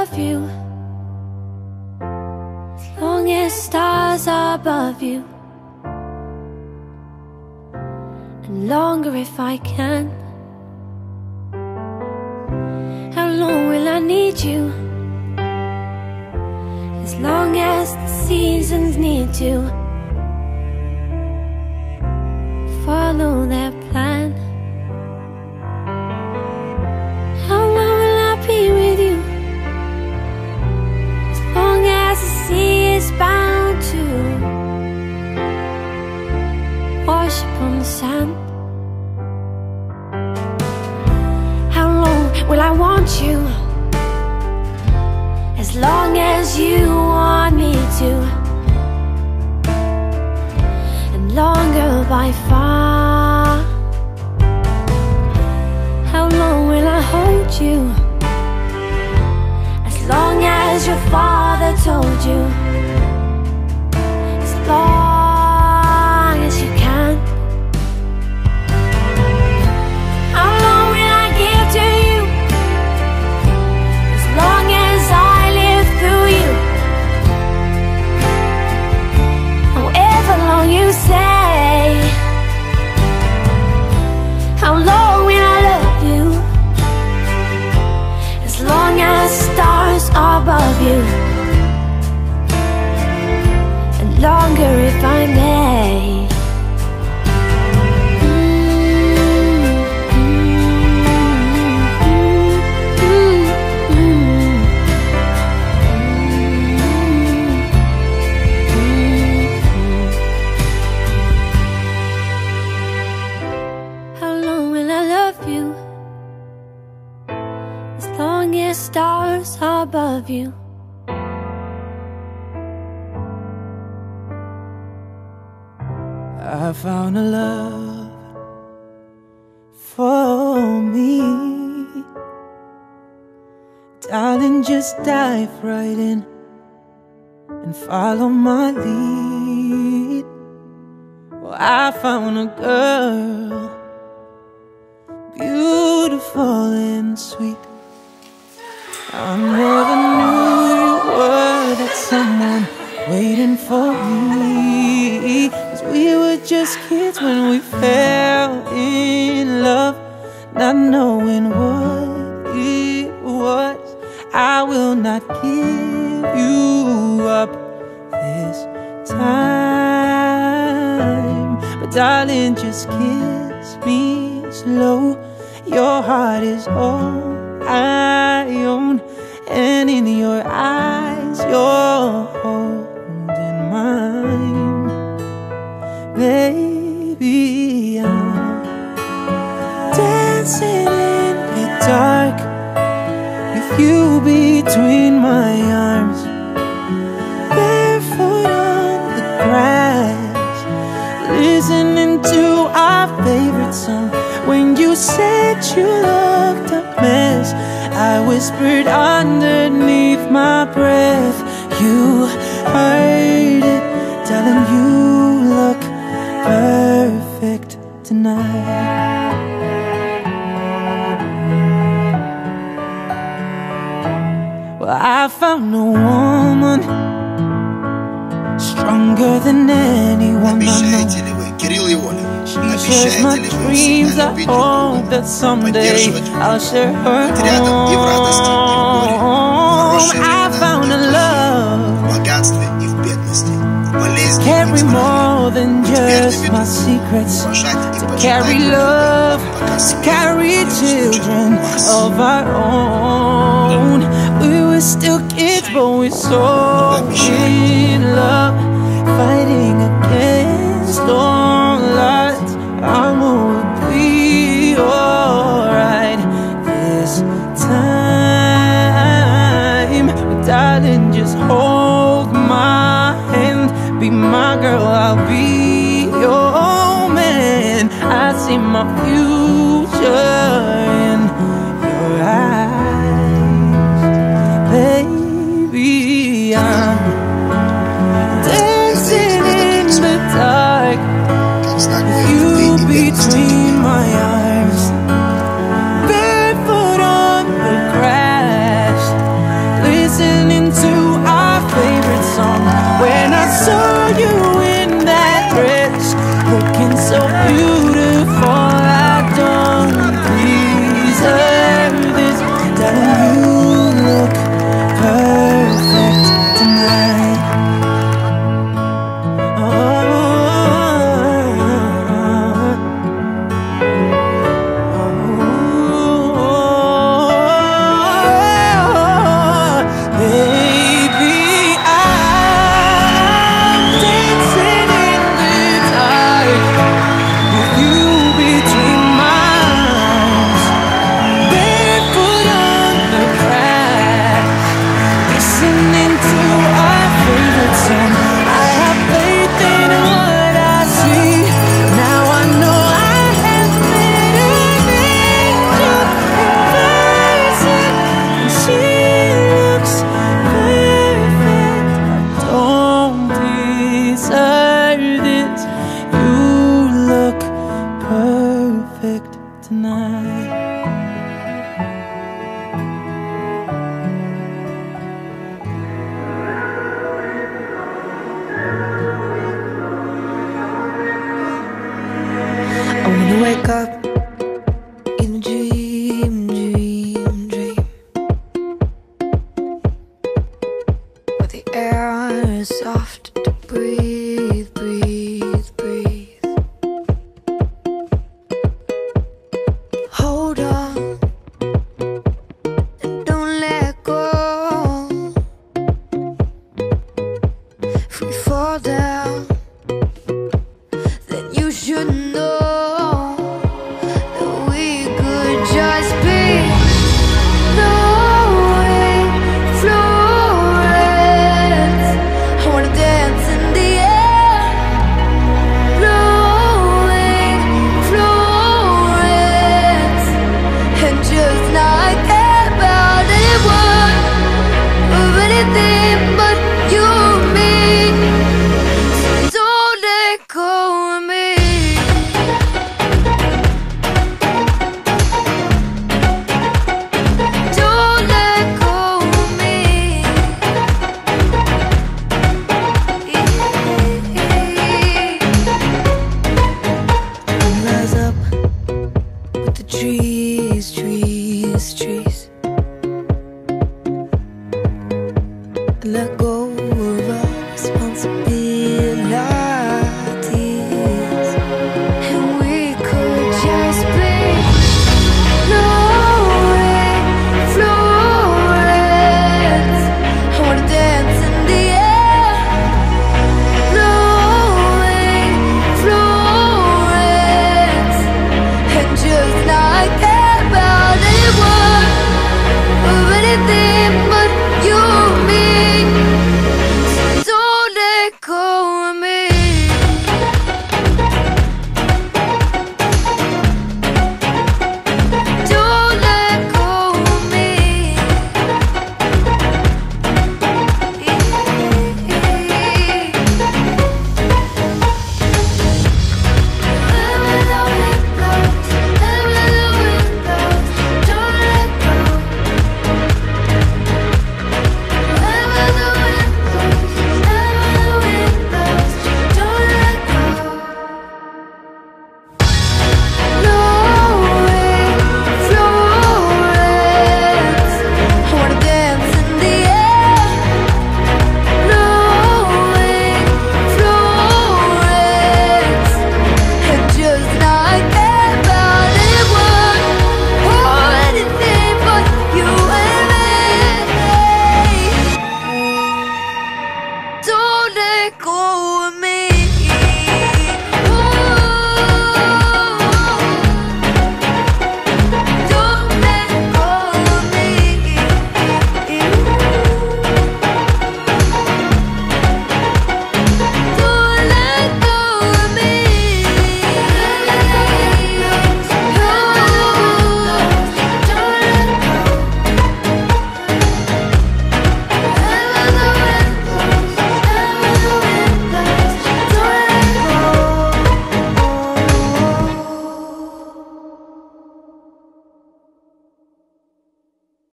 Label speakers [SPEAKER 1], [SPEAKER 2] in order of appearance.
[SPEAKER 1] love you, as long as stars are above you, and longer if I can. How long will I need you? As long as the seasons need to follow their plan. How long will I be with you? As long as the sea is bound to wash upon the sand. How long will I want you? As long as you want me to, and longer by far. How long will I hold you? As long as your father told you, as long as you can. How long will I give to you? As long as I live through you. However long you say. How long will I love you? As long as stars are above you, and longer if I may. Stars are above you.
[SPEAKER 2] I found a love for me. Darling, just dive right in and follow my lead. Well, I found a girl, beautiful and sweet. I never knew you were that someone waiting for me. 'Cause we were just kids when we fell in love, not knowing what it was. I will not give you up this time. But darling, just kiss me slow. Your heart is all I own, and in your eyes you're holding mine. Baby, I'm dancing in the dark with you between my arms, barefoot on the grass, listening to our favorite song. When you said you looked a mess, I whispered underneath my breath. You heard it, darling, you look perfect tonight. Well, I found a woman stronger than anyone I know.
[SPEAKER 3] Kiril Olga.
[SPEAKER 2] She shares my dreams. I hope that someday I'll share her home. I found a love to carry more than just my secrets, to carry love, to carry children of our own. We were still kids, but we're so in love, fighting against all odds. I'm gonna be alright this time. But darling, just hold my hand, be my girl, I'll be your man. I see my future in your eyes, baby. I'm dancing in the dark me.